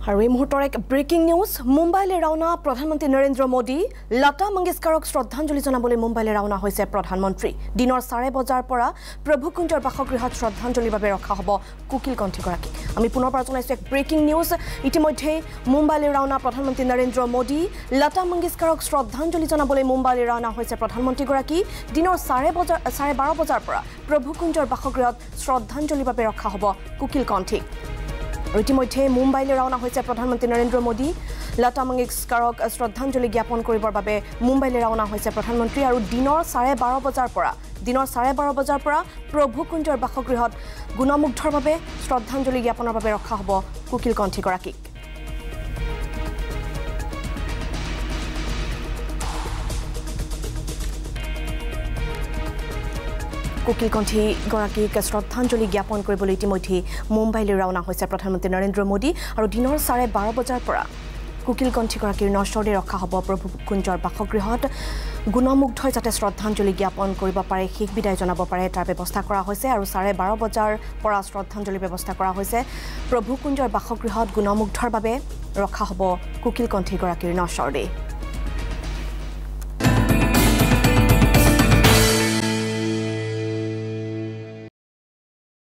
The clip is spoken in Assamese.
আৰু এই মুহূৰ্তৰ এক ব্ৰেকিং নিউজ মুম্বাইলৈ ৰাওনা প্ৰধানমন্ত্ৰী নৰেন্দ্ৰ মোদী লতা মংগেশকাৰক শ্ৰদ্ধাঞ্জলি জনাবলৈ মুম্বাইলৈ ৰাওনা হৈছে প্ৰধানমন্ত্ৰী দিনৰ 4:30 বজাৰ পৰা প্ৰভু কুঞ্জৰ বাসগৃহত শ্ৰদ্ধাঞ্জলিৰ বাবে ৰখা হ'ব কুকিল কণ্ঠীগৰাকীক আমি পুনৰ পৰা জনাইছো এক ব্ৰেকিং নিউজ ইতিমধ্যে মুম্বাইলৈ ৰাওনা প্ৰধানমন্ত্ৰী নৰেন্দ্ৰ মোদী লতা মংগেশকাৰক শ্ৰদ্ধাঞ্জলি জনাবলৈ মুম্বাইলৈ ৰাওনা হৈছে প্ৰধানমন্ত্ৰীগৰাকী দিনৰ 12:30 বজাৰ পৰা প্ৰভু কুঞ্জৰ বাসগৃহত শ্ৰদ্ধাঞ্জলিৰ বাবে ৰখা হ'ব কুকিল কণ্ঠীক ইতিমধ্যে মুম্বাইলৈ ৰাওনা হৈছে প্ৰধানমন্ত্ৰী নৰেন্দ্ৰ মোদী লতা মংগেশকাৰক শ্ৰদ্ধাঞ্জলি জ্ঞাপন কৰিবৰ বাবে মুম্বাইলৈ ৰাওনা হৈছে প্ৰধানমন্ত্ৰী আৰু দিনৰ 12:30 বজাৰ পৰা প্ৰভু কুঞ্জৰ বাসগৃহত গুণমুগ্ধৰ বাবে শ্ৰদ্ধাঞ্জলি জ্ঞাপনৰ বাবে ৰখা হ'ব কুকিল কণ্ঠীগৰাকীক কুকিল কণ্ঠীগৰাকীক শ্ৰদ্ধাঞ্জলি জ্ঞাপন কৰিবলৈ ইতিমধ্যে মুম্বাইলৈ ৰাওনা হৈছে প্ৰধানমন্ত্ৰী নৰেন্দ্ৰ মোদী আৰু দিনৰ 12:30 বজাৰ পৰা কুকিল কণ্ঠীগৰাকীৰ নশ্বৰে ৰখা হ'ব প্ৰভু কুঞ্জৰ বাসগৃহত গুণমুগ্ধই যাতে শ্ৰদ্ধাঞ্জলি জ্ঞাপন কৰিব পাৰে শেষ বিদায় জনাব পাৰে তাৰ ব্যৱস্থা কৰা হৈছে আৰু 12:30 বজাৰ পৰা শ্ৰদ্ধাঞ্জলি ব্যৱস্থা কৰা হৈছে প্ৰভু কুঞ্জৰ বাসগৃহত গুণমুগ্ধৰ বাবে ৰখা হ'ব কুকিল কণ্ঠীগৰাকীৰ নশ্বৰে